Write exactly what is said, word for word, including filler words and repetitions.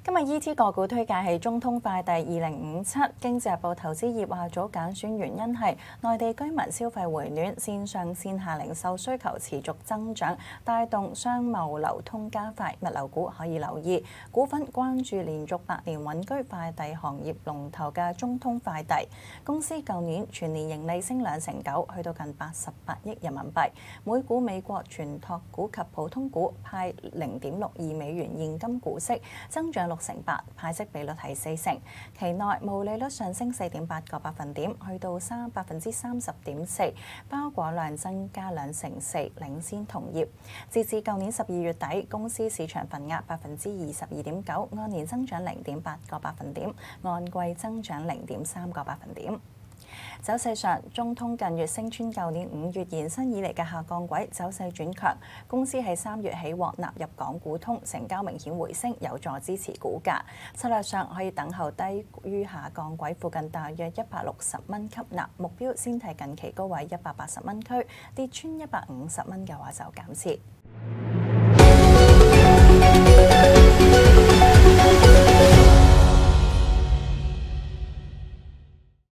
今日 E T 個股推介係中通快遞二零五七。經濟日報投資業話早揀選原因係內地居民消費回暖，線上線下零售需求持續增長，帶動商貿流通加快，物流股可以留意。股份關注連續八年穩居快遞行業龍頭嘅中通快遞。公司舊年全年盈利升兩成九，去到近八十八億人民幣。每股美國全託股及普通股派零點六二美元現金股息，增長六成八，派息比率係四成。期內毛利率上升四點八個百分點，去到三百分之三十點四，包裹量增加兩成四，領先同業。截至舊年十二月底，公司市場份額百分之二十二點九，按年增長零點八個百分點，按季增長零點三個百分點。走勢上，中通近月升穿舊年五月延伸以嚟嘅下降軌，走勢轉強。公司喺三月起獲納入港股通，成交明顯回升，有助支持股價。策略上可以等候低於下降軌附近大約一百六十蚊吸納，目標先睇近期高位一百八十蚊區，跌穿一百五十蚊嘅話就減持。